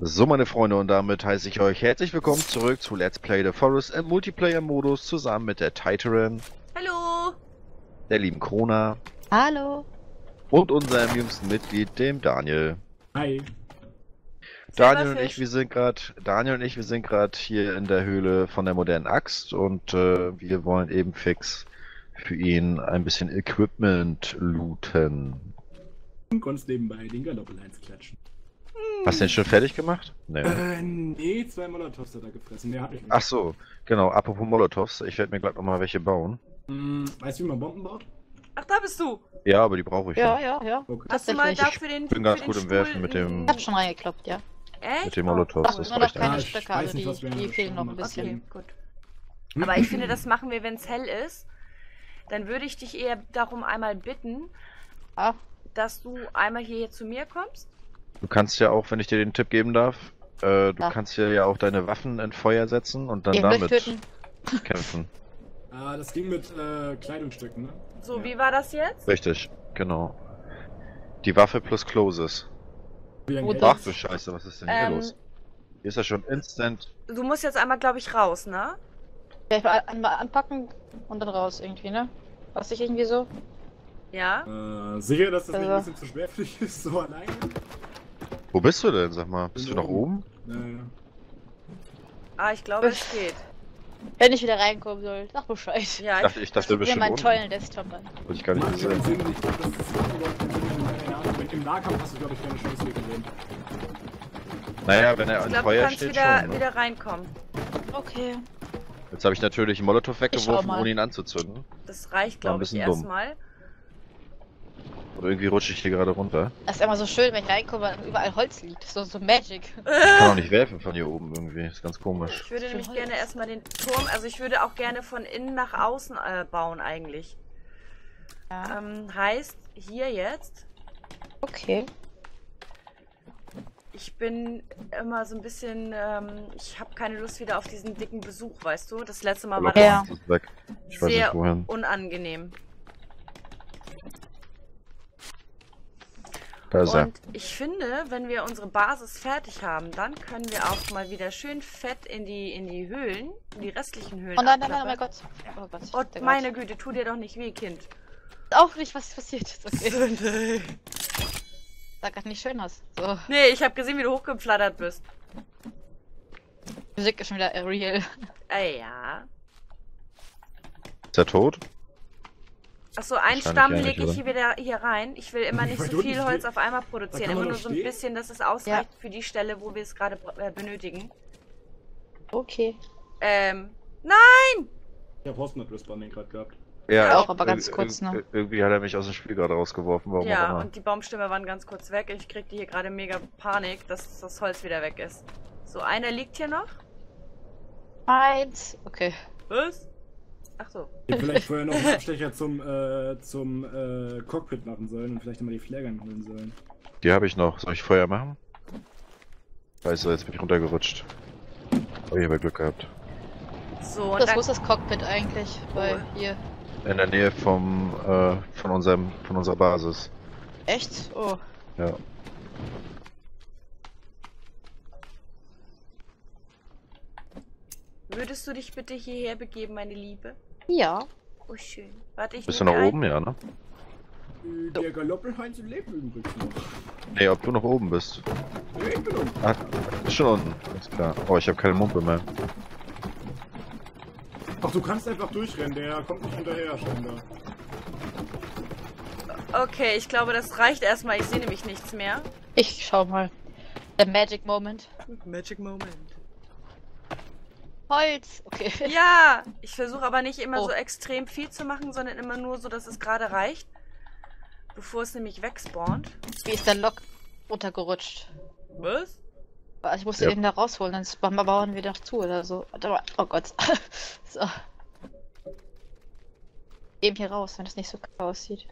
So, meine Freunde, und damit heiße ich euch herzlich willkommen zurück zu Let's Play The Forest im Multiplayer-Modus zusammen mit der Titeran, Hallo! der lieben Krona Hallo. und unserem jüngsten Mitglied, dem Daniel. Hi. Daniel und ich, wir sind gerade hier in der Höhle von der modernen Axt und wir wollen eben fix für ihn ein bisschen Equipment looten. Und konntest nebenbei den Galoppelheinz klatschen. Hast du den schon fertig gemacht? Nee. Nee, 2 Molotovs hat er gefressen. Der hat mich nicht. Ach so, genau, apropos Molotovs, ich werde mir gleich nochmal welche bauen. Weißt du, wie man Bomben baut? Ach, da bist du! Ja, aber die brauche ich Ja, noch. ja. Okay. Hast du mal Tatsächlich. da für den bin ganz für gut den im Werfen Stuhl mit dem- Ich hab schon reingekloppt, ja. Echt? Mit den Molotovs, Ach, das nur noch reicht keine eigentlich. Stöcke, weiß also nicht, was wir die noch fehlen noch ein machen. bisschen. Okay, gut. Aber ich finde, das machen wir, wenn es hell ist. Dann würde ich dich eher darum einmal bitten, Ah, dass du einmal hier zu mir kommst. Du kannst ja auch, wenn ich dir den Tipp geben darf, du Ja. kannst ja auch deine Waffen in Feuer setzen und dann ihr damit töten. kämpfen. Das ging mit Kleidungsstücken, ne? So, Ja. wie war das jetzt? Richtig, genau. Die Waffe plus Closes. Wie lange Gut, hält Ach das? du Scheiße, was ist denn hier los? Hier ist ja schon instant. Du musst jetzt einmal, glaube ich, raus, ne? Vielleicht mal anpacken und dann raus irgendwie, ne? Was ich irgendwie so? Ja? Sicher, dass das nicht ein Also- bisschen zu schwer für dich ist, so alleine? Wo bist du denn, sag mal? Bist du Bin noch oben? Naja. Ah, ich glaube, es geht. Wenn ich wieder reinkommen soll, sag Bescheid. Ja, Ich dachte Mir bestimmt meinen unten. tollen Desktop an. Wollte ich gar nicht Macht keinen gesehen. Sinn, ich glaube, das ist überhaupt keinen Sinn. Ja, im Nahkampf hast du, glaube ich, keine Chance gegen den. Naja, wenn er ich an glaube, du Feuer kannst steht wieder, schon. Ne? wieder reinkommen. Okay. Jetzt habe ich natürlich einen Molotow schau weggeworfen, mal. ohne ihn anzuzünden. Das reicht, War ein glaube ich, bisschen dumm. erstmal. Und irgendwie rutsche ich hier gerade runter. Das ist immer so schön, wenn ich reinkomme und überall Holz liegt. So Magic. Ich kann auch nicht werfen von hier oben irgendwie. Ist ganz komisch. Ich würde Für nämlich Holz. gerne erstmal den Turm, also ich würde auch gerne von innen nach außen bauen eigentlich. Ja. Heißt, hier jetzt, Okay. ich bin immer so ein bisschen, ich habe keine Lust wieder auf diesen dicken Besuch, weißt du? Das letzte Mal war das Ja. Ist weg. Ich weiß sehr nicht wohin. unangenehm. Da ist er. Und ich finde, wenn wir unsere Basis fertig haben, dann können wir auch mal wieder schön fett in die Höhlen, in die restlichen Höhlen Oh nein, oh mein abklappern. Gott. Oh Gott. Oh, der meine Güte, tu dir doch nicht weh, Kind. Gott. Auch nicht, was passiert ist. Okay. Sag grad nicht schön aus. So. Nee, ich habe gesehen, wie du hochgeflattert bist. Musik ist schon wieder real. Ja. Ist er tot? Achso, einen Wahrscheinlich Stamm ja nicht, lege ich oder? hier wieder hier rein. Ich will immer nicht Weil so du viel nicht Holz ste- auf einmal Da produzieren. kann man Immer nur doch so ein stehen. bisschen, dass es ausreicht für die Stelle, wo wir es gerade benötigen. Okay. Nein! Ich habe Horstnut-Respawning gerade gehabt. Ja, Auch, aber ganz kurz, ne? Irgendwie hat er mich aus dem Spiel gerade rausgeworfen, warum auch Ja, immer. und die Baumstämme waren ganz kurz weg. Ich kriegte hier gerade mega Panik, dass das Holz wieder weg ist. So, einer liegt hier noch. Eins. Okay. Was? Ach so. Ich hätte vielleicht vorher noch einen Abstecher zum Cockpit machen sollen und vielleicht nochmal die Flaggern holen sollen. Die habe ich noch. Soll ich Feuer machen? Scheiße, jetzt bin ich runtergerutscht. Oh, ich habe Glück gehabt. So, und Das dann, wo ist das Cockpit eigentlich? Bei hier. In der Nähe von unserer Basis. Echt? Oh. Ja. würdest du dich bitte hierher begeben, meine Liebe? Ja. Oh, schön. Warte, ich Bist du nehme noch mir oben? Ja, ne? Der Galoppelheinz lebt übrigens noch. Nee, ob du noch oben bist. Ja, ich bin unten. Ah, bist schon unten. Ist klar. Oh, ich habe keine Mumpe mehr. Ach, du kannst einfach durchrennen, der kommt nicht hinterher, scheinbar. Okay, ich glaube, das reicht erstmal. Ich sehe nämlich nichts mehr. Ich schau mal. Der Magic Moment. Magic Moment. Holz. Okay. Ja, ich versuche aber nicht immer Oh. so extrem viel zu machen, sondern immer nur so, dass es gerade reicht. Bevor es nämlich wegspawnt. Wie ist der Lok runtergerutscht? Was? Also ich musste Ja. ihn da rausholen, sonst bauen wir doch zu oder so. Warte mal. Oh Gott. So. Eben hier raus, wenn es nicht so kacke aussieht.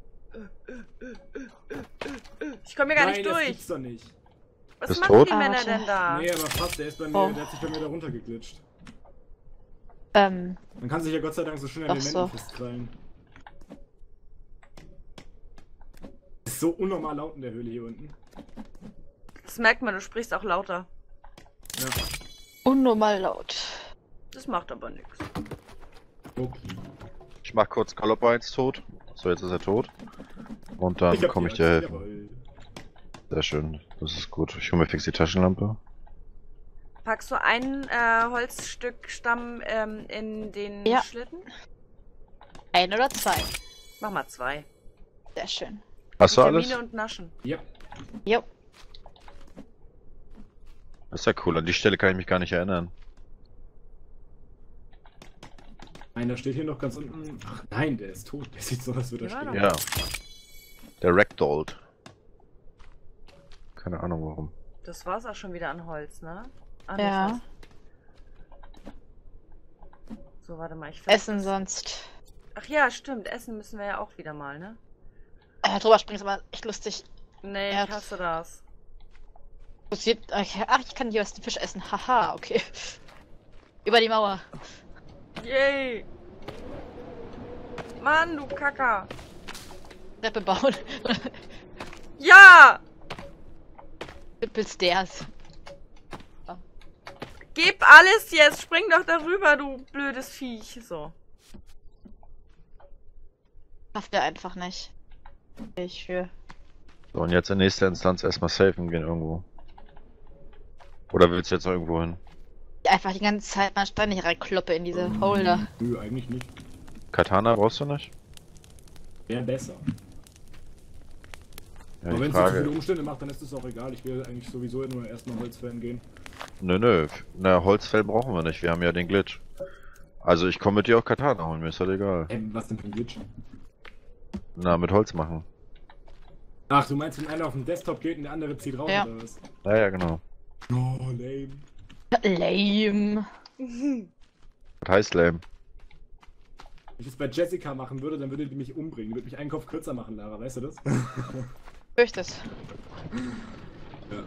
Ich komme hier gar nicht Nein, das durch. gibt's doch nicht. Was Bist machen tot? die Männer Warte. denn da? Nee, aber fast, der ist bei mir, Oh. der hat sich bei mir da runtergeglitscht. Ähm, Man kann sich ja Gott sei Dank so schön an den Ach Wänden so. festkrallen. Ist so unnormal laut in der Höhle hier unten. Das merkt man, du sprichst auch lauter. Ja. Unnormal laut. Das macht aber nichts. Okay. Ich mach kurz Galopper 1 tot. So, jetzt ist er tot. Und dann hab komme die ich dir Axt, helfen. jawohl. Sehr schön. Das ist gut. Ich hole mir fix die Taschenlampe. Packst du ein Holzstück Stamm in den Ja. Schlitten? 1 oder 2. Mach mal 2. Sehr schön. Hast du alles? Vitamine und Naschen. Ja. Jo. Das ist ja cool. An die Stelle kann ich mich gar nicht erinnern. Einer steht hier noch ganz unten. Ach nein, der ist tot. Der sieht so aus, als würde er Ja, stehen. Ja. Der Ragdolled. Keine Ahnung warum. Das war's auch schon wieder an Holz, ne? Ah, Ja. nicht was. So, warte mal, ich Essen sonst. Ach ja, stimmt. Essen müssen wir ja auch wieder mal, ne? Drüber springen ist aber echt lustig. Nee, Ja. ich hasse das. Okay. Ach, ich kann hier was den Fisch essen. Haha, okay. Über die Mauer. Yay! Mann, du Kacker! Treppe bauen. Ja! Triple Stairs. Gib alles jetzt! Spring doch darüber, du blödes Viech! So. Schafft er einfach nicht. Ich für. So, und jetzt in nächster Instanz erstmal safen gehen irgendwo. Oder willst du jetzt noch irgendwo hin? Einfach die ganze Zeit mal Steine hier reinkloppe in diese Holder. Nö, eigentlich nicht. Katana brauchst du nicht? Wäre besser. Ja, Aber die wenn es so viele Frage. Umstände macht, dann ist es auch egal. Ich will eigentlich sowieso nur erstmal Holzfällen gehen. Nö. Na, Holzfell brauchen wir nicht. Wir haben ja den Glitch. Also ich komme mit dir auch Katana holen, mir ist halt egal. Was denn für ein Glitch? Na, mit Holz machen. Ach, du meinst, wenn einer auf den Desktop geht und der andere zieht raus Ja. oder was? Ja, genau. Oh, lame. Lame. Was heißt lame? Wenn ich es bei Jessica machen würde, dann würde die mich umbringen. Die würde mich einen Kopf kürzer machen, Lara, weißt du das? Fürcht es. Ja.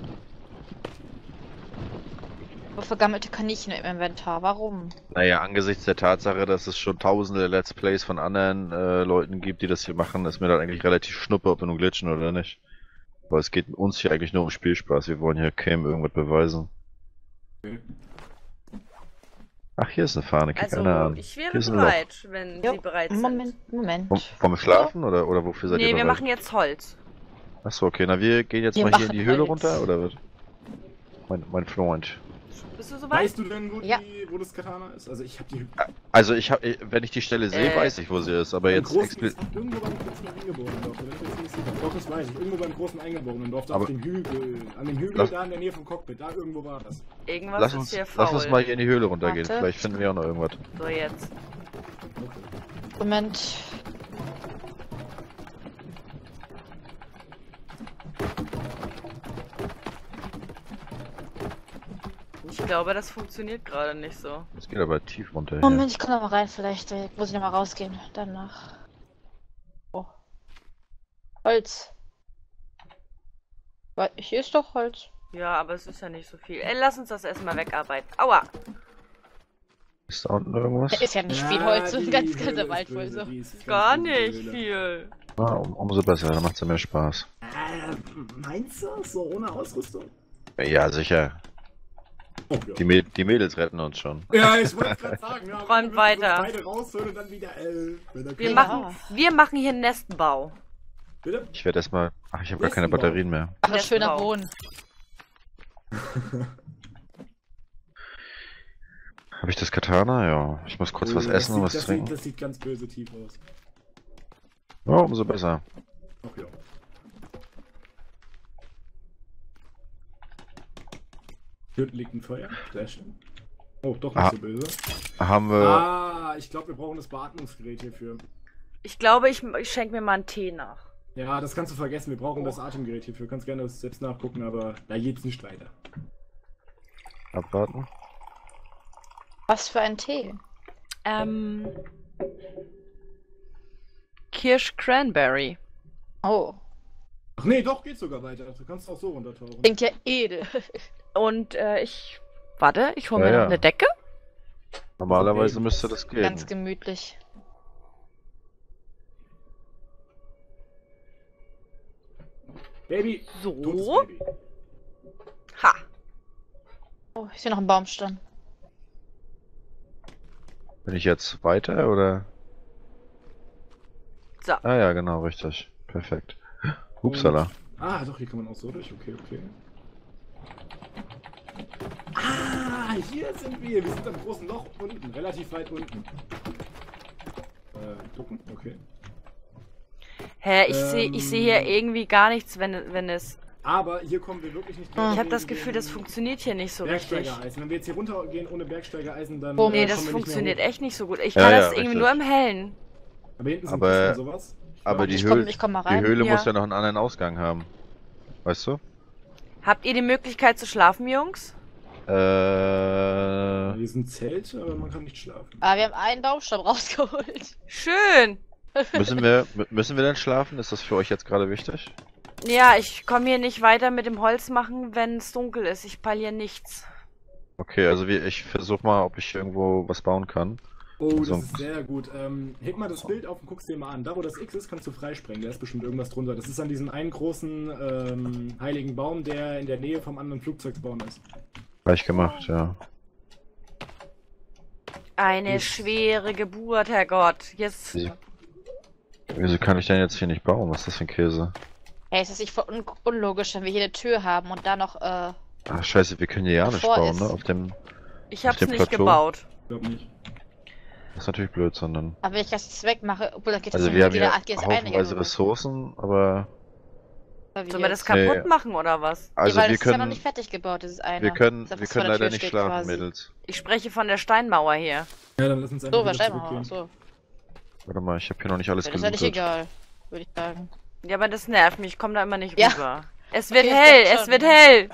Vergammelte Kaninchen im Inventar. Warum? Naja, angesichts der Tatsache, dass es schon tausende Let's Plays von anderen Leuten gibt, die das hier machen, ist mir dann eigentlich relativ schnuppe, ob wir nun glitchen oder nicht. Weil es geht uns hier eigentlich nur um Spielspaß. Wir wollen hier keinem irgendwas beweisen. Okay. Ach, hier ist eine Fahne, guck Also, einer an. ich wäre Hier ist ein Loch. bereit, wenn Jo, Sie bereit sind. Moment. Wollen wir schlafen oder wofür seid ihr Nee, wir bereit? machen jetzt Holz. Achso, okay, na wir gehen jetzt Wir mal hier in die machen Höhle Holz. runter, oder was? Mein Freund. Bist du soweit? Weißt du denn, Ja. wo das Katana ist? Also ich hab die Also wenn ich die Stelle sehe, weiß ich, wo sie ist, aber beim jetzt großen, explizit. irgendwo beim großen Eingeborenen Dorf, oder? Das ist nicht sicher. Doch, das weiß ich. Irgendwo beim großen Eingeborenen Dorf, da Aber- auf dem Hügel. An dem Hügel Lass- da in der Nähe vom Cockpit, da irgendwo war das. Irgendwas Lass ist uns, hier faul. lass uns mal hier in die Höhle runtergehen, Warte. vielleicht finden wir auch noch irgendwas. So, jetzt. Okay. Moment. Ich glaube, das funktioniert gerade nicht so. Es geht aber tief runter hier. Moment, ich komme noch mal rein. Vielleicht muss ich noch mal rausgehen. Danach. Oh. Holz. Hier ist doch Holz. Ja, aber es ist ja nicht so viel. Ey, lass uns das erstmal wegarbeiten. Aua! Ist da unten irgendwas? Da ist ja nicht viel Holz. die Ganz Höhle der ist Wald wohl böse, so. die ist ganz Gar böse, nicht die Höhle. viel. Ah, umso besser, dann macht's ja mehr Spaß. Meinst du? So ohne Ausrüstung? Ja, sicher. Oh, ja. Die Mädels retten uns schon. Ja, ich wollte gerade sagen, ja, Räumt wir weiter. beide rausholen und dann wieder, wenn er Wir kann. machen hier einen Nestenbau. Bitte? Ich werde erstmal. Ach, ich habe gar keine Nächsten Batterien mehr. Ach, ein Lässt schöner drauf. Boden. Habe ich das Katana? Ja. Ich muss kurz was essen und was trinken. Das sieht ganz böse tief aus. Ja, umso besser. Ach ja. Hier liegt ein Feuer. Sehr schön. Oh, doch nicht Ah. so böse. Haben wir. Ah, ich glaube, wir brauchen das Beatmungsgerät hierfür. Ich glaube, ich schenke mir mal einen Tee nach. Ja, das kannst du vergessen. Wir brauchen das Atemgerät hierfür. Kannst gerne das selbst nachgucken, aber da geht's nicht weiter. Abwarten. Was für ein Tee? Kirsch-Cranberry. Oh. Ach nee, doch, geht sogar weiter. Du kannst auch so runtertauchen. Klingt ja edel. Und Warte, ich hole mir Ja, noch ja. eine Decke. Normalerweise müsste das gehen. Ganz gemütlich. Baby! So. Totes Baby. Ha! Oh, ich sehe noch einen Baumstamm. Bin ich jetzt weiter oder? So. Ah ja, genau, richtig. Perfekt. Upsala. Ah, doch, hier kann man auch so durch. Okay, okay. Ah, hier sind wir. Wir sind am großen Loch unten, relativ weit unten. Ducken, okay. Hä, ich seh hier irgendwie gar nichts, wenn es... Aber hier kommen wir wirklich nicht Ich habe das Gefühl, das funktioniert hier nicht so richtig. Bergsteigereisen. Wenn wir jetzt hier runtergehen ohne Bergsteigereisen, dann. Oh, Nee, kommen das funktioniert echt nicht so gut. Ich Ja, kann ja, das irgendwie richtig. nur im Hellen. Aber hinten sind Aber- Kisten und sowas. Aber die Ich komm mal Die rein. Höhle Ja. muss ja noch einen anderen Ausgang haben. Weißt du? Habt ihr die Möglichkeit zu schlafen, Jungs? Hier sind Zelte, aber man kann nicht schlafen. Ah, wir haben einen Baumstamm rausgeholt. Schön! müssen wir denn schlafen? Ist das für euch jetzt gerade wichtig? Ja, ich komme hier nicht weiter mit dem Holz machen, wenn es dunkel ist. Ich peile hier nichts. Okay, also ich versuche mal, ob ich irgendwo was bauen kann. Oh, das So. ist sehr gut. Heb mal das Bild auf und guck's dir mal an. Da, wo das X ist, kannst du freisprengen. Da ist bestimmt irgendwas drunter. Das ist an diesem einen großen heiligen Baum, der in der Nähe vom anderen Flugzeugbaum ist. Gleich gemacht, ja. Eine Yes. schwere Geburt, Herrgott. Jetzt. Wieso kann ich denn jetzt hier nicht bauen? Was ist das für ein Käse? Hey, es ist nicht voll unlogisch, wenn wir hier eine Tür haben und da noch, Ach scheiße, wir können hier ja nicht Davor bauen, ist- ne? Auf dem. Ich hab's dem nicht Plateau? gebaut. Ich glaub nicht. Das ist natürlich blöd, sondern. aber wenn ich das jetzt wegmache, obwohl da geht Also es wir haben wieder, hier geht es eine haufenweise Ressourcen, aber. Sollen wir das kaputt machen oder was? Also weil wir das ist ja noch können. nicht fertig gebaut, dieses eine. Wir können, Das, wir was vor können der leider Tür nicht steht schlafen, quasi. Mädels. Ich spreche von der Steinmauer hier. Ja, dann lass uns einfach So, wieder wahrscheinlich zurückgehen. mal. So. Warte mal, ich habe hier noch nicht alles Ja, das ist ja nicht gelootet. egal, würde ich sagen. Ja, aber das nervt mich. Ich komme da immer nicht Ja. rüber. Es wird Okay, hell, das es schon, wird ja. hell.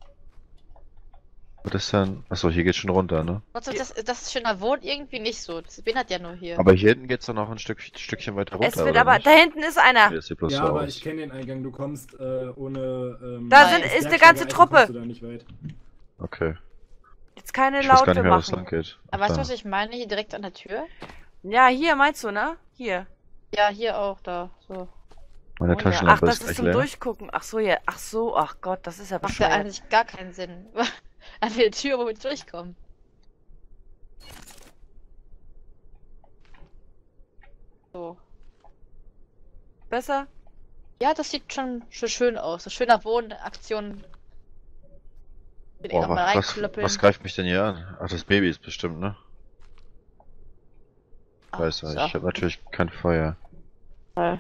Was ist denn? Achso, hier geht's schon runter, ne? Trotzdem, das schöner Wohnt irgendwie nicht so. Das bin halt ja nur hier. Aber hier hinten geht's doch noch ein Stückchen weiter runter. Es wird oder aber. nicht? Da hinten ist einer. Nee, das sieht bloß Ja, so aber aus. ich kenne den Eingang. Du kommst ohne. Da Nein. ist eine ganze Bergsteigereisen Truppe. kommst du da nicht weit. Okay. Jetzt keine Ich weiß gar Laute nicht mehr, was machen. lang geht. Aber weißt du, Da. was ich meine? Hier direkt an der Tür? Ja, hier meinst du, ne? Hier. Ja, hier auch, da. So. Meine Oh, ja. Ach, Taschenlampe das ist ist gleich zum leer. Durchgucken. Ach so, ja. Ach so, ach Gott, das ist ja Macht ja bescheuert. eigentlich gar keinen Sinn. An der Tür, wo wir durchkommen. So. Besser? Ja, das sieht schon schön aus. So schöner Wohnaktion. Bin ich Boah, noch mal was reinklöppeln. greift mich denn hier an? Ach, das Baby ist bestimmt, ne? Ah, Weiß ja, so. ich habe natürlich kein Feuer. Toll.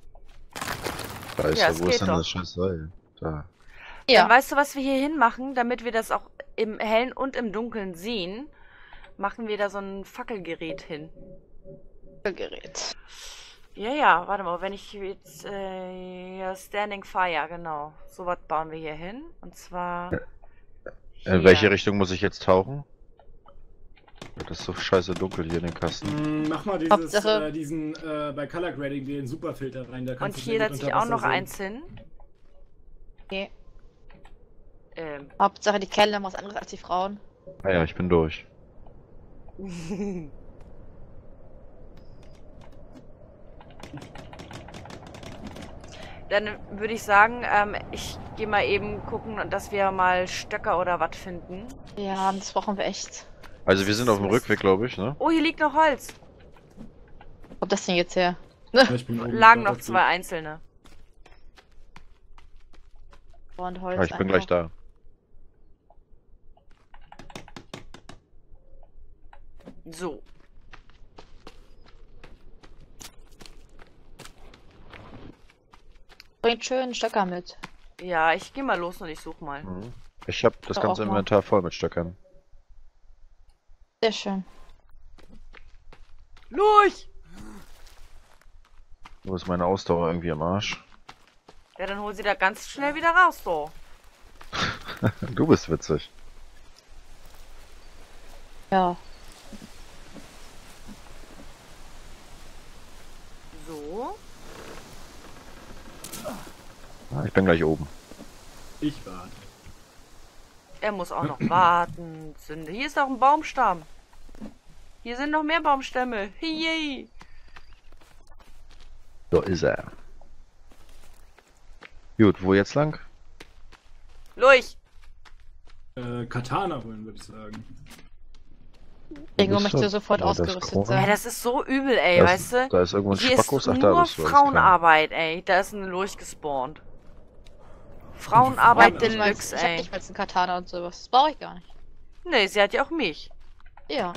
Da ist Ja, ja, es wo ist geht denn doch. das scheiß Seil? Da. Dann Ja, weißt du, was wir hier hinmachen, damit wir das auch im Hellen und im Dunkeln sehen? Machen wir da so ein Fackelgerät hin. Gerät. Ja, ja, warte mal, wenn ich jetzt, ja, Standing Fire, genau. So was bauen wir hier hin. Und zwar. In welche Richtung muss ich jetzt tauchen? Das ist so scheiße dunkel hier in den Kasten. Mach mal Hauptsache- bei Color Grading den Superfilter rein. Da Und kannst du hier sehr gut setze ich unter auch noch Wasser eins hin. Okay. Ähm. Hauptsache die Kerle haben was anderes als die Frauen. Ah ja, ich bin durch. Dann würde ich sagen, ich gehe mal eben gucken, dass wir mal Stöcker oder was finden. Ja, das brauchen wir echt. Also wir sind auf dem Rückweg, glaube ich, ne? Oh, hier liegt noch Holz. Wo kommt das denn jetzt her? sehen. Ja, ich bin oben, Lagen ich noch dazu. zwei einzelne. Und Holz Ah, ich bin gleich einfach. da. So. Bringt schön Stöcker mit. Ja, ich gehe mal los und ich suche mal. Mhm. Ich habe das Ja, ganze auch mal. Inventar voll mit Stöckern. Sehr schön. Lurch! Wo ist meine Ausdauer irgendwie am Arsch? Ja, dann hol sie da ganz schnell wieder raus, so. Du bist witzig. Ja. So. Ah, ich bin gleich oben. Ich warte. Er muss auch noch warten. Zünde. Hier ist auch ein Baumstamm. Hier sind noch mehr Baumstämme. Yay! So ist er. Gut, wo jetzt lang? Lurch! Katana holen, würde ich sagen. Ingo möchte sofort Ja, das ausgerüstet Krone. Ja, sein. das ist so übel, ey, Da weißt du? Da ist irgendwo ein Hier Spackos. ist Ach, da nur bist du. alles klar. Frauenarbeit, ey. Da ist ein durchgespawnt. Frauenarbeit Ja, Deluxe, Ich hab ey. nicht mal einen Katana und sowas. Das brauche ich gar nicht. Nee, sie hat ja auch mich. Ja.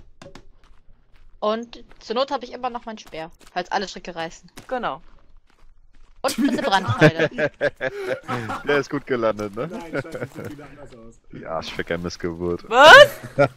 Und zur Not habe ich immer noch mein Speer, falls alle Stricke reißen. Genau. Und eine Brandpfeile. Der ist gut gelandet, ne? Nein, Scheiße, das sieht wieder anders aus. Die Arschficker Missgeburt. Was?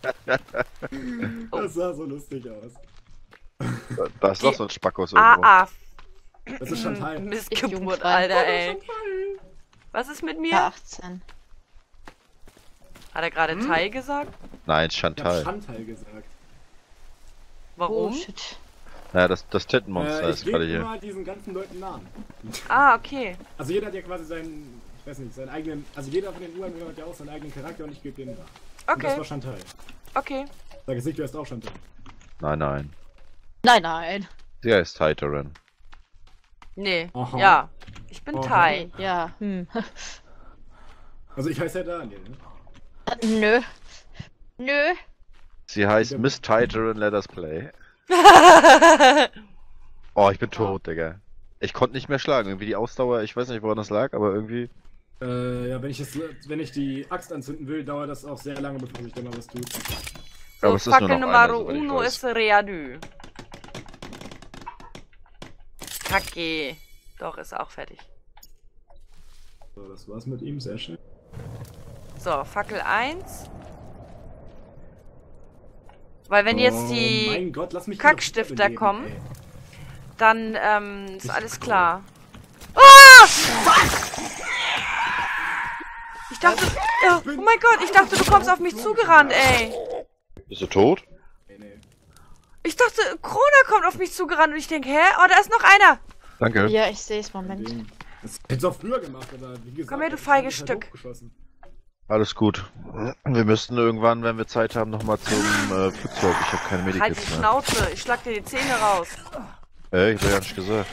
Das sah so lustig aus. Da ist doch so ein Spackos irgendwo. Ah, Das ist Chantal. Missgeburt, jugendfrei. Alter, ey. Was ist mit Ja, mir? 18. Hat er gerade Tai gesagt? Nein, Ich hab Chantal. Chantal gesagt. Warum? Oh, shit. Ja, das Tittenmonster Ich ist gebe gerade hier. immer diesen ganzen Leuten Namen. Ah, okay. Also jeder hat ja quasi seinen, ich weiß nicht, seinen eigenen, also jeder von den Ureinwohnern hat ja auch seinen eigenen Charakter und ich gebe den Namen. Und das Okay, war Chantal. okay. Sag jetzt nicht, du hast auch Chantal. Nein, nein. Nein, nein. Sie heißt Titerin. Nee, Aha. ja. Ich bin Aha. Tai. Nee, ja. Also ich heiße ja Daniel, ne? Nö. Nö. Sie heißt Miss Titerin Let Us Play. Oh, ich bin tot, Digga. Ich konnte nicht mehr schlagen. Irgendwie die Ausdauer, ich weiß nicht, woran das lag, aber irgendwie. Ja, wenn ich die Axt anzünden will, dauert das auch sehr lange, bevor sich da mal was tut. So, Aber es ist nur Fackel noch Nummer einer, soweit ich uno weiß. ist Readu. Kacke. Doch, ist auch fertig. So, das war's mit ihm, sehr schön. So, Fackel 1. Weil wenn jetzt Oh die mein Gott, lass mich Kackstifter doch beleben, kommen. ey. dann ist Ist alles cool. klar. Ah! Ich dachte, oh mein Gott, ich dachte, du kommst auf mich zugerannt, ey. Bist du tot? Nee. Ich dachte, Krona kommt auf mich zugerannt und ich denke, hä? Oh, da ist noch einer. Danke. Ja, ich sehe es. Moment. Das hättest du auch früher gemacht, aber wie gesagt. Komm her, du ich feiges hab halt Stück. hochgeschossen. Alles gut. Wir müssten irgendwann, wenn wir Zeit haben, nochmal zum Flugzeug. Ich habe keine Halt die Medikits mehr. Schnauze, ich schlag dir die Zähne raus. Ich hab ja nicht gesagt.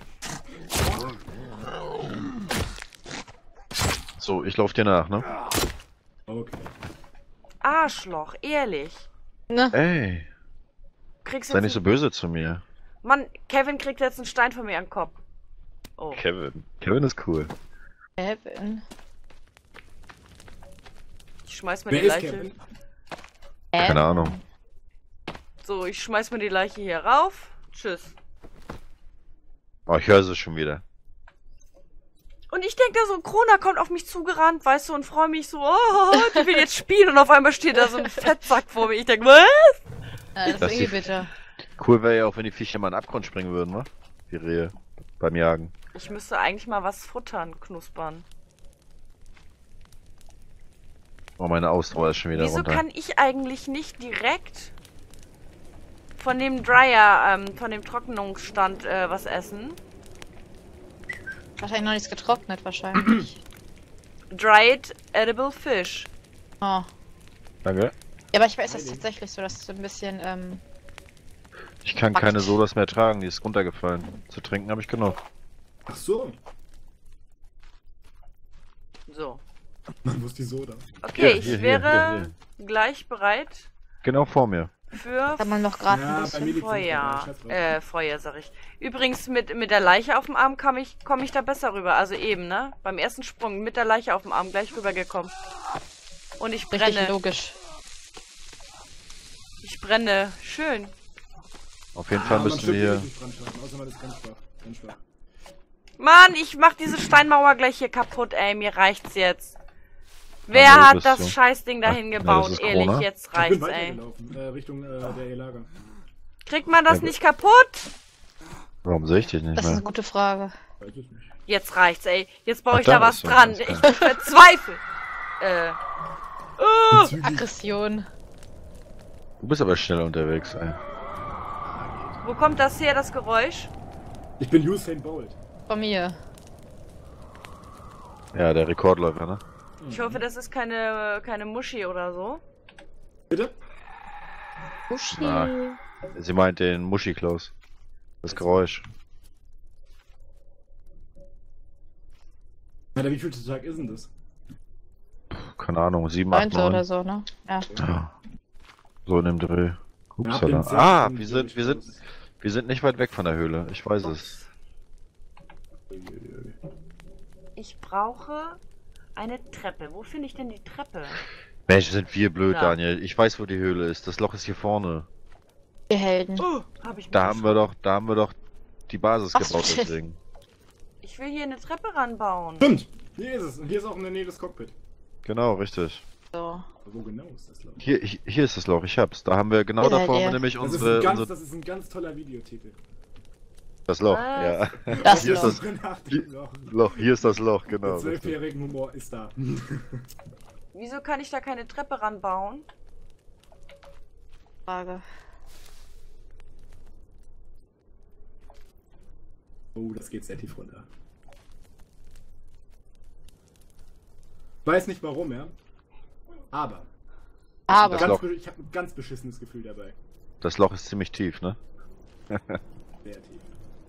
So, ich lauf dir nach, ne? Okay. Arschloch, ehrlich. Ne? Ey, Kriegst sei jetzt nicht so böse zu mir. Mann, Kevin kriegt jetzt einen Stein von mir an den Kopf. Oh. Kevin. Kevin ist cool. Kevin. Ich schmeiß mir Wer die ist Leiche. Kevin? Keine Ahnung. So, ich schmeiß mir die Leiche hier rauf. Tschüss. Oh, ich höre sie schon wieder. Und ich denke da so, Krona kommt auf mich zugerannt, weißt du, und freue mich so, oh, die will jetzt spielen und auf einmal steht da so ein Fettsack vor mir. Ich denke, was? Ja, das Das ist die- irgendwie bitter. Cool wäre ja auch, wenn die Viecher mal in den Abgrund springen würden, wa? Die Rehe. Beim Jagen. Ich müsste eigentlich mal was futtern, knuspern. Oh, meine Ausdauer ist schon wieder Wieso runter. kann ich eigentlich nicht direkt von dem Dryer, von dem Trocknungsstand was essen? Wahrscheinlich noch nichts getrocknet, wahrscheinlich. Dried Edible Fish. Oh. Danke. Ja, aber ich weiß das tatsächlich so, dass es so ein bisschen, Ich kann Fakt. keine Sodas mehr tragen, die ist runtergefallen. Zu trinken habe ich genug. Ach so. So. Wo ist die Soda? Okay, Hier, hier, ich wäre hier, gleich bereit Genau vor mir. für kann man noch gerade Ja, ein bei bisschen. mir liegt's nicht Feuer. dabei, scheiß drauf. Feuer, sag ich. Übrigens, mit der Leiche auf dem Arm komm ich da besser rüber. Also eben, ne? Beim ersten Sprung mit der Leiche auf dem Arm gleich rübergekommen. Und ich Richtig brenne. logisch. Ich brenne. Schön. Auf jeden Fall man müssen stirbt wir wirklich nicht dran schaffen, außer man ist ganz schwach. Ganz schwach. Mann, ich mach diese Steinmauer gleich hier kaputt, ey. Mir reicht's jetzt. wo Wer hat bist das du? Scheißding dahin Ach, ja, gebaut? das ist Ehrlich, Corona. jetzt Ich bin reicht's, ey. weitergelaufen, Richtung der Lager. Kriegt man das Ja, nicht kaputt? Warum sehe ich dich nicht Das ist mehr? eine gute Frage. Weiß ich nicht. Jetzt reicht's, ey. Jetzt baue Ach, ich da da was bist du. dran. Alles Ich klar. verzweifle. Aggression. Du bist aber schnell unterwegs, ey. Wo kommt das her, das Geräusch? Ich bin Usain Bolt. Von mir. Ja, der Rekordläufer, ne? Ich hoffe, das ist keine Muschi oder so. Bitte? Uschi. Ah. Sie meint den Muschi-Klaus. Das Geräusch. Alter, wie viel Tag ist denn das? keine Ahnung, 7, 8, 9 9. oder so, ne? Ja. Ja. So in dem Dreh. Ja, Upsala. bin Ah, sehr wir sind nicht weit weg von der Höhle. Ich weiß es. Ich brauche eine Treppe. Wo finde ich denn die Treppe? Mensch, sind wir blöd, Ja. Daniel. Ich weiß, wo die Höhle ist. Das Loch ist hier vorne. Wir Helden. Oh, habe ich mich Da haben wir doch die Basis Ach, gebaut, shit. deswegen. Ich will hier eine Treppe ranbauen. Stimmt! Hier ist es. Und hier ist auch in der Nähe des Cockpit. Genau, richtig. So. Aber wo genau ist das, Loch? Hier ist das Loch, ich hab's. Da haben wir genau Ja, davor haben wir der. nämlich Das unsere, ist ein ganz toller Videotitel. das Loch, Was? ja. Das Hier ist Loch. das Nach dem Loch. Loch, hier ist das Loch, genau. Der richtig. 12-jährigen Humor ist da. Wieso kann ich da keine Treppe ranbauen? Frage. Oh, das geht sehr tief runter. Ich weiß nicht warum, ja. Aber. Aber. Das Loch. Ich habe ein ganz beschissenes Gefühl dabei. Das Loch ist ziemlich tief, ne? Sehr tief.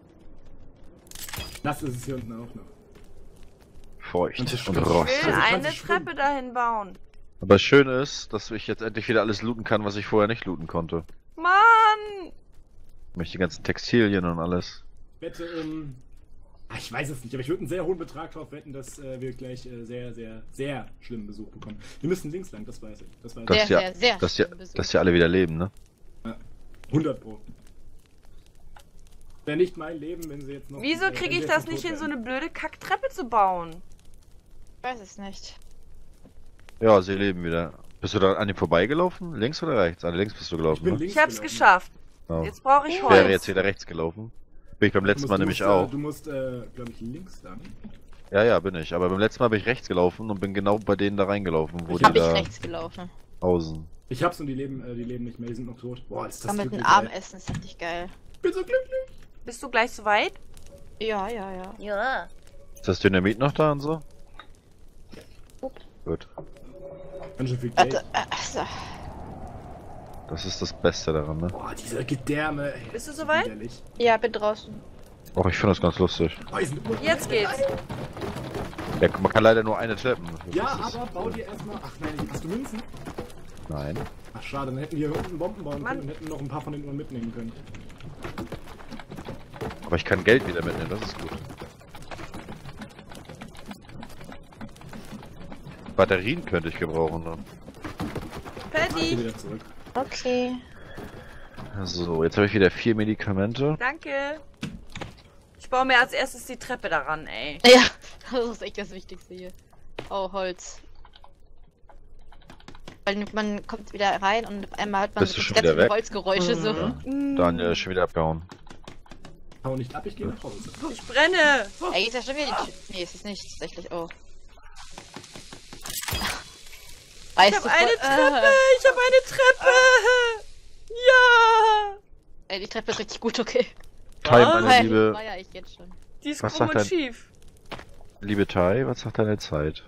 Das ist es hier unten auch noch. Feucht Und das und stimmt. Ich rostig. will Also kannst eine du schwimmen. Treppe dahin bauen. Aber das Schöne ist, dass ich jetzt endlich wieder alles looten kann, was ich vorher nicht looten konnte. Mann! Nämlich die ganzen Textilien und alles. Wette ich weiß es nicht, aber ich würde einen sehr hohen Betrag darauf wetten, dass wir gleich sehr, sehr, sehr schlimmen Besuch bekommen. Wir müssen links lang, das weiß ich. Das weiß Dass Sehr, ja, sehr, sehr dass ja, schlimm Besuch. dass ja alle wieder leben, ne? ich. 100 Pro. Wäre nicht mein Leben, wenn sie jetzt noch. Wieso wenn kriege sie ich jetzt das noch nicht tot hin, so wären. eine blöde Kacktreppe zu bauen? Ich weiß es nicht. Ja, sie leben wieder. Bist du da an ihm vorbeigelaufen? Links oder rechts? An links bist du Ich gelaufen, bin ne? links Ich hab's gelaufen. geschafft. Ja. Jetzt brauche ich Ich Holz. wäre jetzt wieder rechts gelaufen. Bin ich beim letzten Mal nämlich auch. Du musst, glaube ich, links lang. Ja, bin ich. Aber beim letzten Mal bin ich rechts gelaufen und bin genau bei denen da reingelaufen, wo Ich die Hab ich da rechts gelaufen. hausen. Ich hab's und die leben nicht mehr, die sind noch tot. Boah, ist das Kann mit dem glücklich, Arm ey. essen, ist richtig geil. Ich bin so glücklich. Bist du gleich so weit? Ja, ja, ja. Ja. Ist das Dynamit noch da und so? Gut. Ganz schön viel Geld. Warte, so. Das ist das Beste daran, ne? Boah, diese Gedärme, ey. Bist du soweit? Widerlich. Ja, bin draußen. Och, ich finde das ganz lustig. Oh, die sind unten. Jetzt geht's. Ja, man kann leider nur eine schleppen. Ja, Das ist- aber bau dir erstmal. Ach nein, hast du Münzen? Nein. Ach schade, dann hätten wir hier unten Bomben bauen Mann. können und hätten noch ein paar von denen mitnehmen können. Aber ich kann Geld wieder mitnehmen, das ist gut. Batterien könnte ich gebrauchen dann. Geh Patty, wieder zurück. Okay. So, jetzt habe ich wieder 4 Medikamente. danke. Ich baue mir als erstes die Treppe daran, ey. Ja, das ist echt das Wichtigste hier. Oh, Holz. Weil man kommt wieder rein und auf einmal hört man Bist du so schon ganz wieder viele weg? Holzgeräusche so. Mm, Daniel ist schon wieder abgehauen. Hau nicht ab, ich gehe nach Hause. Ich brenne. Ey, ist ja schon wieder die Tür. Nee, ist es nicht, tatsächlich. Oh. Ich hab eine Treppe. Ich hab eine Treppe. Ja. Ey, die Treppe ist richtig gut, okay. Tai, Was? meine liebe, War ja ich jetzt schon. Die ist Was krumm sagt und dein- schief. liebe Tai, was sagt deine Zeit?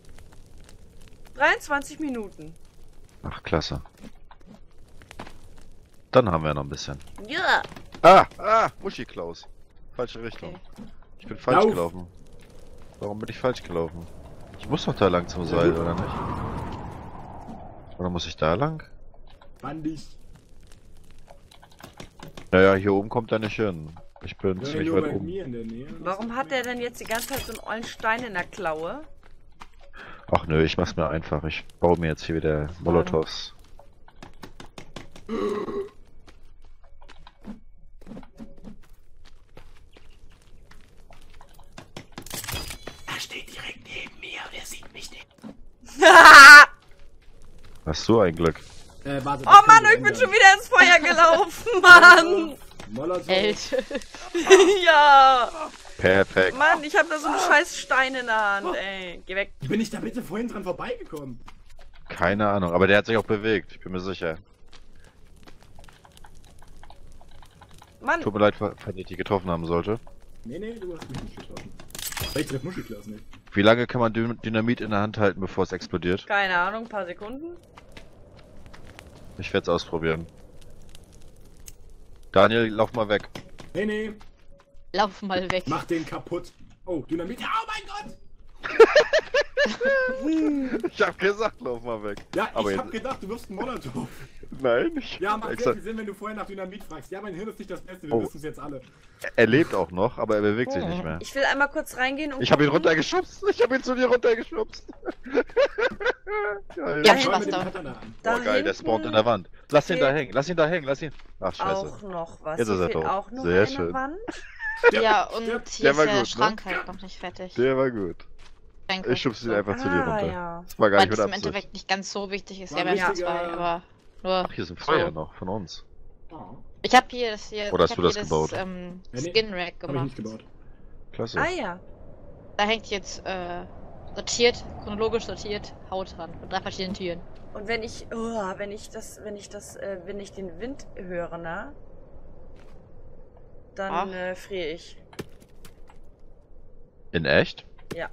23 Minuten. Ach, klasse. Dann haben wir noch ein bisschen. Ja. Muschi Klaus. Falsche Richtung. Okay. Ich bin falsch Lauf. gelaufen. Warum bin ich falsch gelaufen? Ich muss doch da lang zum Seil, oder nicht? Oder muss ich da lang? Bandig. Naja, hier oben kommt er nicht hin. Ich bin Ja, ziemlich nur weit bei oben. mir in der Nähe. Warum hat der denn jetzt die ganze Zeit so einen ollen Stein in der Klaue? Ach nö, ich mach's mir einfach. Ich baue mir jetzt hier wieder Molotovs. Er steht direkt neben mir und er sieht mich nicht. Hast du ein Glück? Warte, Oh Mann, ich bin schon wieder ins Feuer gelaufen, Mann. Molotov. Elch. Ja. Perfekt. Mann, ich hab da so einen scheiß Stein in der Hand, ey. Geh weg. Wie bin ich da bitte vorhin dran vorbeigekommen? Keine Ahnung, aber der hat sich auch bewegt. Ich bin mir sicher. Mann, Tut mir leid, falls ich die getroffen haben sollte. Nee, du hast mich nicht getroffen. Ich treff Muschelklaus nicht. Wie lange kann man Dynamit in der Hand halten, bevor es explodiert? keine Ahnung, ein paar Sekunden. Ich werde es ausprobieren. Daniel, lauf mal weg. Nee. Lauf mal weg. Mach den kaputt. Oh, Dynamit. Oh mein Gott! Ich hab gesagt, lauf mal weg. Ja, Aber ich jetzt- hab gedacht, du wirfst einen Molotov. Nein, ich Ja, macht extra, sehr viel Sinn, wenn du vorher nach Dynamit fragst. Ja, mein Hirn ist nicht das Beste, wir Oh. wissen es jetzt alle. er lebt auch noch, aber er bewegt sich Oh. nicht mehr. Ich will einmal kurz reingehen und Ich habe ihn gucken. runtergeschubst. Ich habe ihn zu dir runtergeschubst. Geil. Ja, Schau Spaß mit dem da. Katana an. Da Oh geil, der hinten spawnt in der Wand. Lass ihn da fehlt hängen, lass ihn da hängen, lass ihn. Ach scheiße. auch noch was. Jetzt ist Hier er fehlt tot. auch noch Sehr eine schön. Wand. Ja, und der hier ist war der gut, ne? Schrank halt noch nicht fertig. Der war gut. Schränke. Ich schub's ihn einfach zu dir Ah, runter. ja. Das war gar Weil nicht das mit im Absicht. Endeffekt nicht ganz so wichtig ist. War Ja, wir haben wichtiger- zwei, aber nur. Ach, hier ist ein Feuer So. noch von uns. Oh, Ich habe hier das hier. Oder hast ich du hab das hier gebaut? Das, Ja, nee, Skin-Rack hab ich gemacht. nicht gebaut. Klasse. Ah ja. Da hängt jetzt sortiert, chronologisch sortiert, Haut dran. Mit 3 verschiedenen Türen. Und wenn ich den Wind höre, ne? Dann friere ich. In echt? Ja.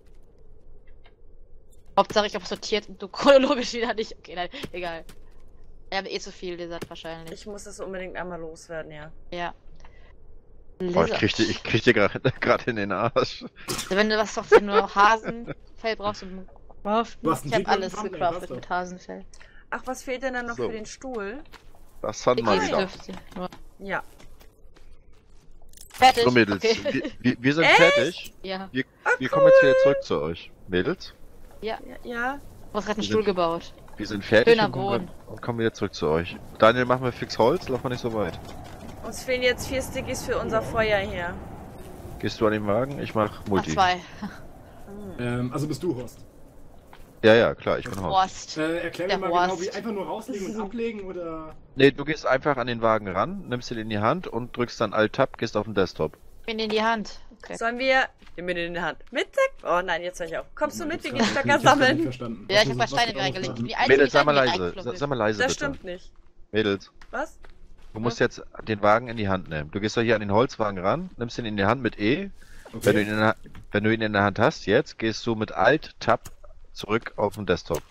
Hauptsache ich habe sortiert und du chronologisch wieder nicht. Okay, nein, egal. Wir haben eh zu viel Lizard wahrscheinlich. Ich muss das unbedingt einmal loswerden, ja. Ja. Oh, ich krieg dir gerade in den Arsch. Also wenn du was doch für nur Hasenfell brauchst und Du hast einen ich habe Titel alles im Thumbnail, gecraftet passt mit Hasenfell. Ach, was fehlt denn dann noch So. für den Stuhl? Das hat mal wieder. Dürfte. Nur. Ja. Fertig. So Mädels, Okay. wir sind Echt? fertig. Ja, Wir kommen jetzt wieder zurück zu euch. Mädels, Ja. du hast gerade einen Wir Stuhl sind- gebaut. wir sind fertig Schöner und Boden. kommen wieder zurück zu euch. Daniel, machen wir fix Holz, lauf mal nicht so weit. Uns fehlen jetzt 4 Stickies für unser Feuer hier. Gehst du an den Wagen? Ich mach Ach, Multi. 2. Also bist du Horst. Ja, ja, klar, ich bin Horst. Horst. Erklär mir Der mal genau, Horst. wie einfach nur rauslegen und ablegen oder. Nee, du gehst einfach an den Wagen ran, nimmst ihn in die Hand und drückst dann Alt-Tab, gehst auf den Desktop. Bin in die Hand. Okay. Sollen wir... Nimm mir den in die Hand. Mit Sekt? Oh nein, jetzt höre ich auf. Kommst du mit? Wir gehen Ich Stöcker hab's grad nicht sammeln. verstanden. Ja, ich Was habe muss- mal was Steine muss reingelegt. ausmachen? Die einzige Mädels, sei mal Steine, die leise, reingeflogen sei mal leise Das bitte. stimmt nicht. Mädels, Was? du musst jetzt den Wagen in die Hand nehmen. Du gehst doch hier an den Holzwagen ran, nimmst ihn in die Hand mit E. Wenn, du Okay. wenn du ihn in der Hand hast, jetzt gehst du mit Alt-Tab zurück auf den Desktop.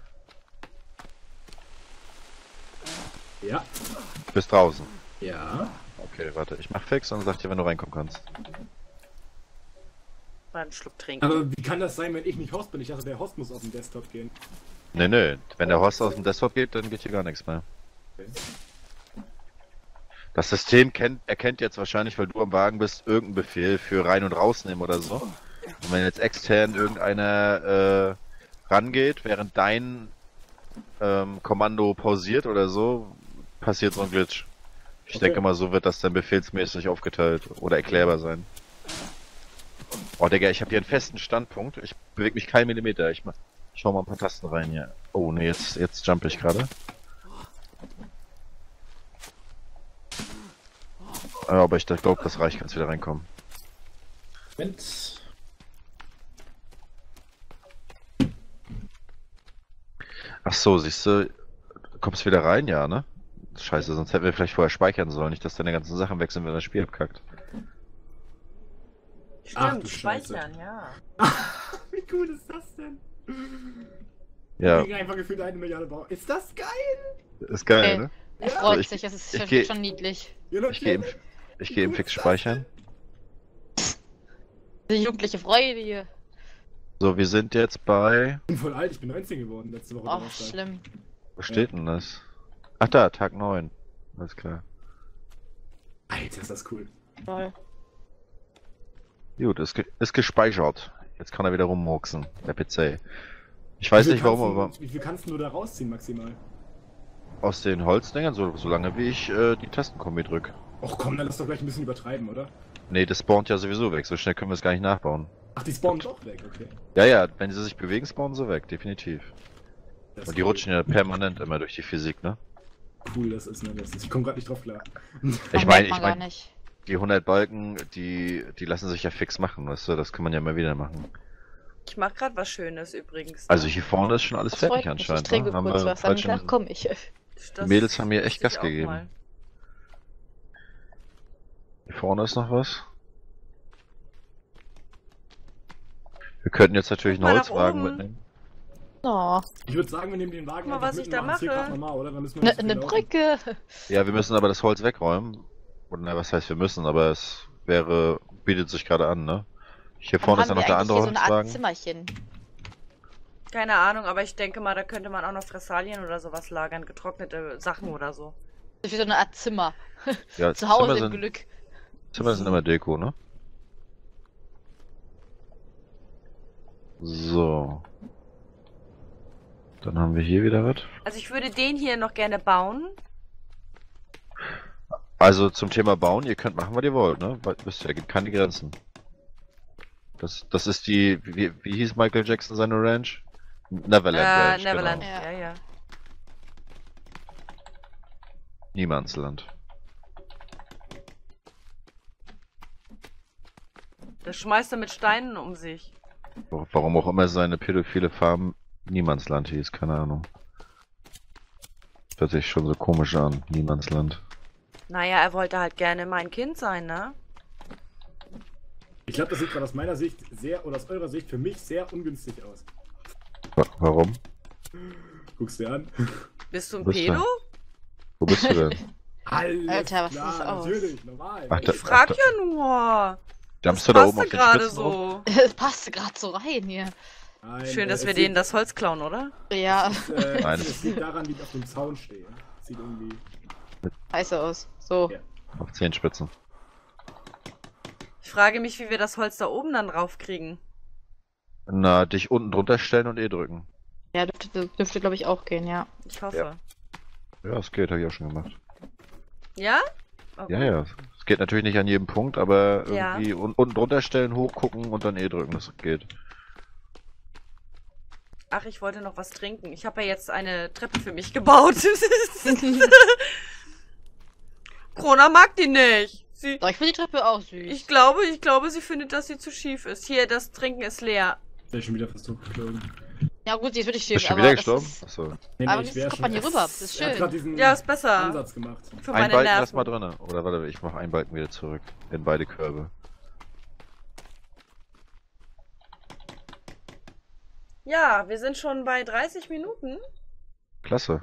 Ja. Bist draußen. Ja. Okay, warte, ich mach fix und sag dir, wenn du reinkommen kannst. Mal einen Schluck trinken. Aber wie kann das sein, wenn ich nicht Host bin? Ich dachte, der Host muss auf den Desktop gehen. Nee, nee, wenn der Horst aus dem Desktop geht, dann geht hier gar nichts mehr. Okay. Das System erkennt jetzt wahrscheinlich, weil du am Wagen bist, irgendeinen Befehl für rein und rausnehmen oder so. Und wenn jetzt extern irgendeiner rangeht, während dein Kommando pausiert oder so, passiert so ein Glitch. Ich Okay. denke mal, so wird das dann befehlsmäßig aufgeteilt oder erklärbar sein. Oh, Digga, ich habe hier einen festen Standpunkt. Ich bewege mich keinen Millimeter. Ich schau mal ein paar Tasten rein hier. Oh, nee, jetzt jump ich gerade. Ja, aber ich glaube, das reicht, kannst wieder reinkommen. Moment. Ach so, siehst du, kommst wieder rein, ja, ne? Scheiße, sonst hätten wir vielleicht vorher speichern sollen, nicht, dass deine ganzen Sachen weg sind, wenn das Spiel abkackt. Ach, Stimmt, du Scheiße. speichern, ja. Wie cool ist das denn? Ja, Liegen einfach gefühlt 1 Milliarde Bau. Ist das geil? ist geil, Okay. ne? Er Ja. freut ich- sich, das ist ich schon, geh- schon niedlich. Ja, Ich gehe im Fix speichern. Die jugendliche Freude hier. So, wir sind jetzt bei... Ich bin voll alt, ich bin 19 geworden letzte Woche. Oh, Donnerstag. schlimm. Wo steht denn das? Ach da, Tag 9. Alles klar. Alter, ist das cool. Toll. Gut, ist gespeichert. Jetzt kann er wieder rummurksen, der PC. Ich weiß nicht warum, aber Wie viel kannst du da rausziehen maximal? aus den Holzdingern, so lange wie ich die Tastenkombi drück. Och komm, dann lass doch gleich ein bisschen übertreiben, oder? Nee, das spawnt ja sowieso weg, so schnell können wir es gar nicht nachbauen. Ach, die spawnen doch weg, okay. Ja, ja, wenn sie sich bewegen, spawnen sie weg, definitiv. Das Und die ist rutschen ja permanent immer durch die Physik, ne? cool, das ist, ne? Ich komm grad nicht drauf klar. Ich Merkt man meine, gar nicht. die 100 Balken, die lassen sich ja fix machen, weißt du, das kann man ja immer wieder machen. Ich mach grad was Schönes übrigens. Also hier vorne ist schon alles Das fertig freut mich. Ich anscheinend. trinke ne? Haben kurz wir was, dann falschen- komm ich. Das Mädels haben hier echt wusste ich Gas auch gegeben. mal. Hier vorne ist noch was. Wir könnten jetzt natürlich Guck einen mal nach Holzwagen oben. mitnehmen. Oh, Ich würde sagen, wir nehmen den Wagen Guck mal, einfach was ich mit da und machen's hier mache. grad normal, oder? Dann müssen wir nicht so eine viel laufen. Brücke. Ja, wir müssen aber das Holz wegräumen. Oder na, was heißt wir müssen, aber es bietet sich gerade an, ne? Hier vorne ist ja Dann noch der haben wir andere eigentlich hier so eine Art Holzwagen. Zimmerchen. Keine Ahnung, aber ich denke mal, da könnte man auch noch Fressalien oder sowas lagern, getrocknete Sachen oder so. Das ist wie so eine Art Zimmer. Ja, Zu Hause Zimmer im sind, Glück. Zimmer sind immer Deko, ne? So. Dann haben wir hier wieder was. Also ich würde den hier noch gerne bauen. Also zum Thema Bauen, ihr könnt machen, was ihr wollt, ne? Wisst ihr, gibt keine Grenzen. Das ist die, wie hieß Michael Jackson seine Ranch? Neverland Ranch, Neverland, genau. ja. Niemandsland. Das schmeißt er mit Steinen um sich. Warum auch immer seine pädophile Farm Niemandsland hieß, keine Ahnung. Hört sich schon so komisch an, Niemandsland. Naja, er wollte halt gerne mein Kind sein, ne? Ich glaube, das sieht gerade aus meiner Sicht oder aus eurer Sicht für mich sehr ungünstig aus. Warum? Guckst dir an. Bist du ein Bist du? Pedo? Wo bist du denn? Alles Alter, was klar, ist das aus? natürlich, normal. Ach, Ich frag ja nur. Dampfst Das du da oben auf passte den gerade Spitzen rum? so. Das passte gerade so rein hier. Nein, Schön, dass es wir sieht- denen das Holz klauen, oder? Ja, Nein. Es liegt daran, wie ich auf dem Zaun stehe. Sieht irgendwie. scheiße aus. So. Ja. Auf Zehenspitzen. Ich frage mich, wie wir das Holz da oben dann raufkriegen. Na, dich unten drunter stellen und drücken. Ja, dürfte glaube ich auch gehen, ja. Ich hoffe. Ja. Ja, es geht, habe ich auch schon gemacht. Ja? Oh, Ja, ja. Es geht natürlich nicht an jedem Punkt, aber Ja. irgendwie unten drunter stellen, hochgucken und dann drücken, das geht. Ach, ich wollte noch was trinken. Ich habe ja jetzt eine Treppe für mich gebaut. Krona mag die nicht. Doch, ich finde die Treppe auch süß. Ich glaube, sie findet, dass sie zu schief ist. Hier, das Trinken ist leer. Der ist schon wieder fast hochgeflogen. Ja gut, die ist wirklich Bist schief, du schon aber wieder das gestorben? ist... Achso. Nee, Aber ich das wär kommt man hier rüber, das ist Er hat schön. gerade diesen Ja, ist besser. Ansatz gemacht. Für Ein meine Balken Nerven. lass mal drinne. Oder warte, ich mache einen Balken wieder zurück. In beide Körbe. Ja, wir sind schon bei 30 Minuten. Klasse.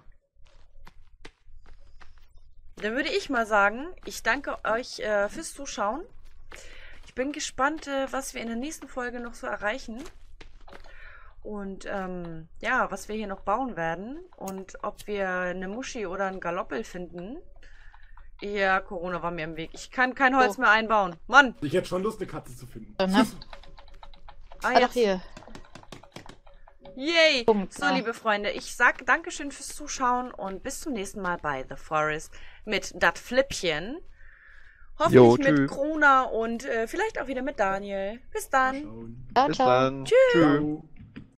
Dann würde ich mal sagen, ich danke euch fürs Zuschauen. Ich bin gespannt, was wir in der nächsten Folge noch so erreichen. Und ja, was wir hier noch bauen werden. Und ob wir eine Muschi oder einen Galoppel finden. Ja, Corona war mir im Weg. Ich kann kein Holz mehr einbauen. Mann! Ich hätte schon Lust, eine Katze zu finden. Ne? Ah, doch jetzt. hier. Yay! Punkt, So, ja. liebe Freunde, ich sag Dankeschön fürs Zuschauen und bis zum nächsten Mal bei The Forest mit Dat Flippchen. Hoffentlich Jo, mit tschüss. Krona und vielleicht auch wieder mit Daniel. Bis dann! Schauen. Ciao, Bis ciao. dann. Tschüss. Tschüss. Ciao.